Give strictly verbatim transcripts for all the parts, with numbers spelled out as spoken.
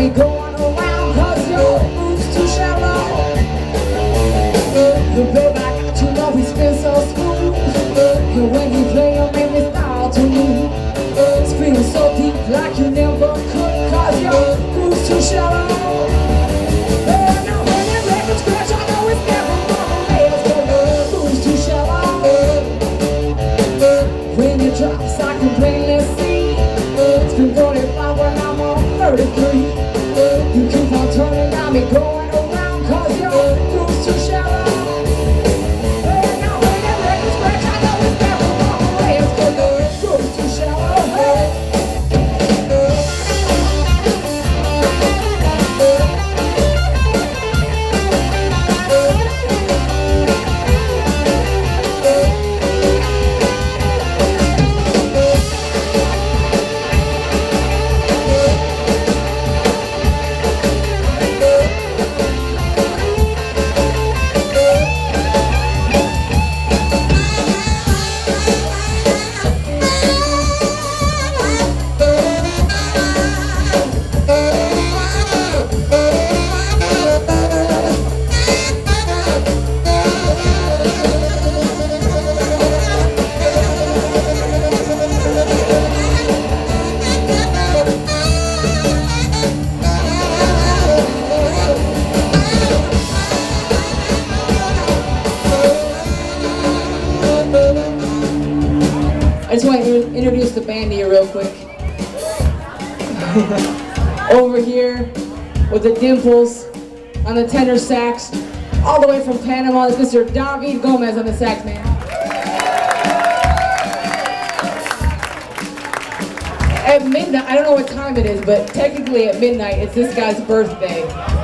me going around, cause your groove's too shallow. The babe, I got you know he spins so smooth. And when you play him, make me start to move. Spinning so deep like you never could, cause your groove's too shallow. Now when that record scratch, I know it's never gonna last, cause your groove's too shallow. When it drops, I can plainly see it's been forty-five when I'm on thirty-three. You keep on turning, got me going around, cause your groove's too shallow. Now when that record scratch, I know it's never gonna last, cause your groove's too shallow. I just want to introduce the band to you real quick. Over here with the dimples on the tenor sax, all the way from Panama, is Mister David Gomez on the sax, man. At midnight, I don't know what time it is, but technically at midnight, it's this guy's birthday.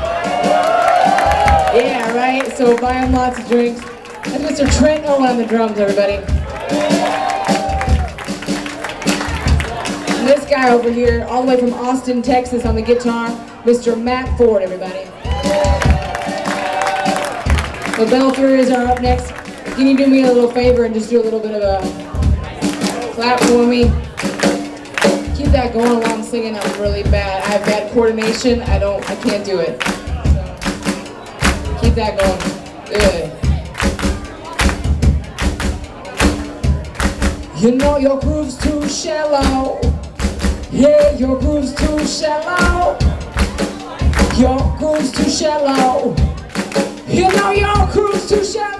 Yeah, right? So buy him lots of drinks. That's Mister Trent Owen on the drums, everybody. And this guy over here, all the way from Austin, Texas on the guitar, Mister Matt Ford, everybody. The Bellfuries are up next. Can you do me a little favor and just do a little bit of a clap for me? Keep that going while I'm singing. That was really bad. I have bad coordination. I don't, I can't do it. So, keep that going. Good. You know your groove's too shallow. Yeah, your groove's too shallow. Your groove's too shallow. You know your groove's too shallow.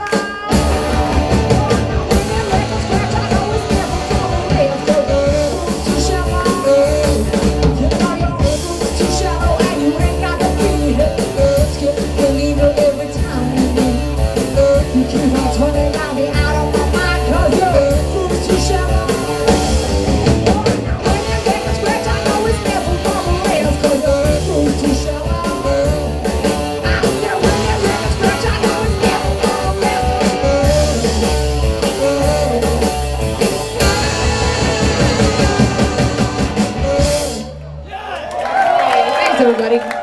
Everybody.